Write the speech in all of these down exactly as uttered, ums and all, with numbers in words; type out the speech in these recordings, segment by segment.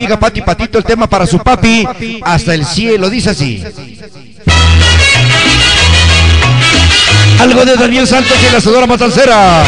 amiga Pati Patito, el tema para su papi, Hasta el cielo, dice así. Algo de Daniel Santos y la Sonora Matancera.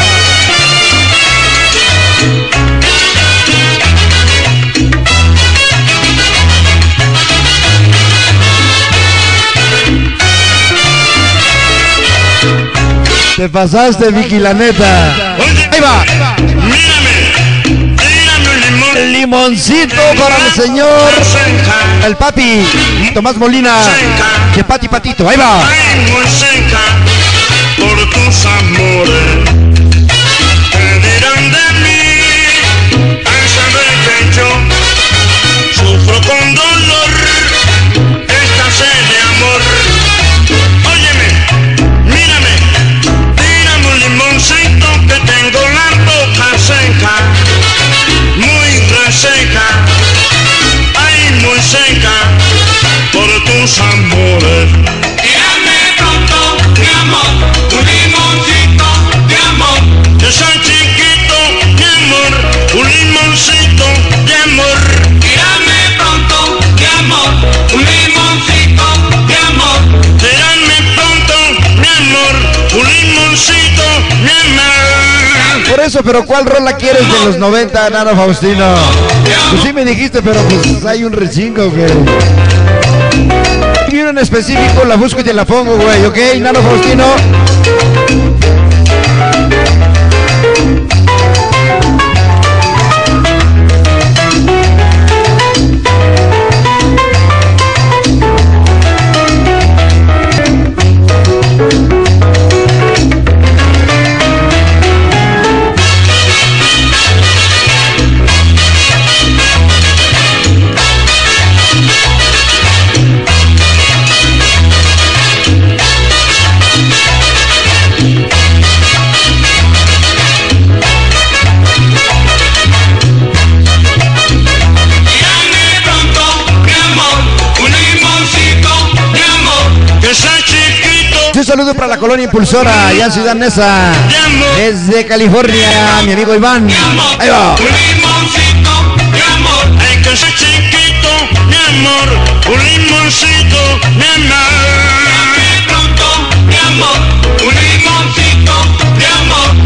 Te pasaste, Vicky, la neta. Ahí va. Mírame, tírame un limón. El limoncito para el señor, el papi Tomás Molina, de Pati Patito. Ahí va. Ay, muy seca por tus amores. ¿Qué dirán de mí? Al saber que yo sufro con dolor esta sed de amor. Óyeme, mírame, tírame un limoncito que tengo la boca seca, muy reseca, ay, muy seca por tus amores. Tírame pronto, mi amor, un limoncito de amor. Yo soy chiquito, mi amor, un limoncito de amor. Tírame pronto, mi amor, un limoncito de amor. Tírame pronto, mi amor, un limoncito de amor. Por eso, pero ¿cuál rola quieres de los noventa, Nano Faustino? Pues sí me dijiste, pero pues hay un rechingo, güey. Y uno en específico la busco y te la pongo, güey, ¿ok, Nano Faustino? Un saludo para la colonia impulsora, allá en Ciudad Neza, desde California, mi amigo Iván. Ahí va. Un limoncito de amor, hay que ser chiquito, mi amor, un limoncito de amor. Tírame pronto, mi amor, un limoncito de amor.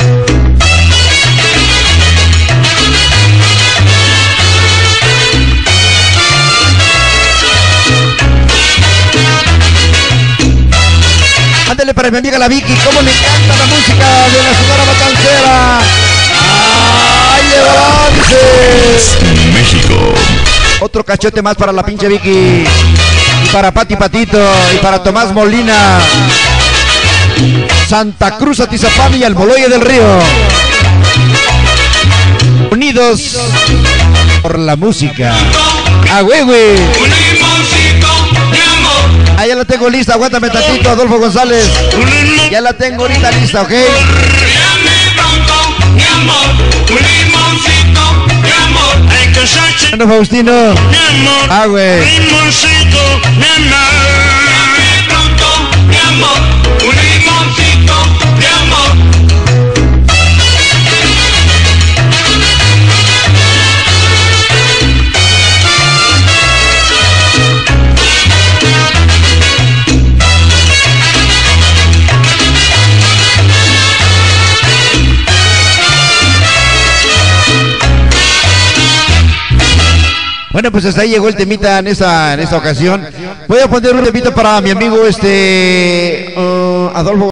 Ándale para mi amiga la Vicky, cómo le encanta la música de la Sonora Matancera. ¡Ay, levante! México. Otro cachote más para la pinche Vicky. Y para Pati Patito. Y para Tomás Molina. Santa Cruz, Atizapán y Almoloya del Río. Unidos por la música. ¡Ah, güey, güey! Un limoncito de amor. Ah, ya la tengo lista, aguántame tantito, Adolfo González. Ya la tengo ahorita lista, ¿ok? Tírame pronto, mi amor, un limoncito de amor. Hay que ser chiquito, Bueno, Faustino. mi amor, Ah, güey. un limoncito de amor. Tírame pronto, mi amor, un limoncito de amor. Bueno, pues hasta ahí llegó el temita en esta, en esta ocasión. Voy a poner un temita para mi amigo este uh, Adolfo